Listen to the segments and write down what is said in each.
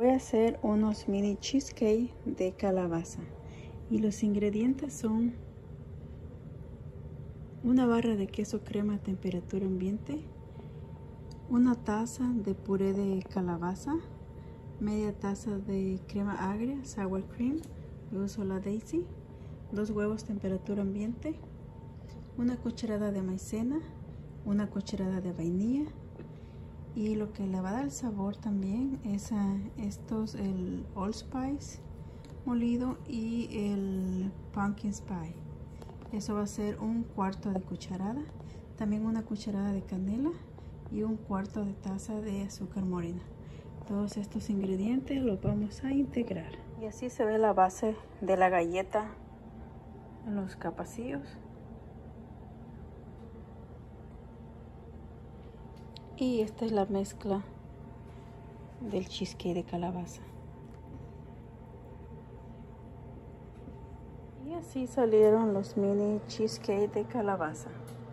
Voy a hacer unos mini cheesecake de calabaza y los ingredientes son una barra de queso crema a temperatura ambiente, una taza de puré de calabaza, media taza de crema agria, sour cream, yo uso la Daisy, 2 huevos temperatura ambiente, una cucharada de maicena, una cucharada de vainilla. Y lo que le va a dar el sabor también es el allspice molido y el pumpkin spice. Eso va a ser 1/4 de cucharada. También una cucharada de canela y 1/4 de taza de azúcar morena. Todos estos ingredientes los vamos a integrar. Y así se ve la base de la galleta en los capacillos. Y esta es la mezcla del cheesecake de calabaza. Y así salieron los mini cheesecake de calabaza.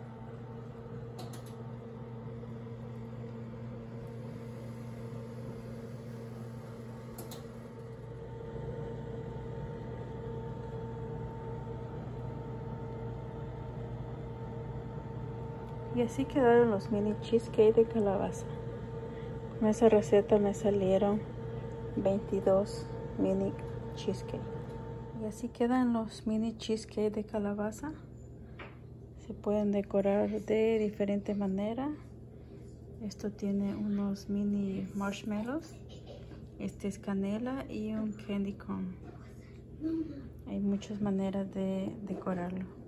Y así quedaron los mini cheesecake de calabaza. Con esa receta me salieron 22 mini cheesecake. Y así quedan los mini cheesecake de calabaza. Se pueden decorar de diferente manera. Esto tiene unos mini marshmallows. Este es canela y un candy corn. Hay muchas maneras de decorarlo.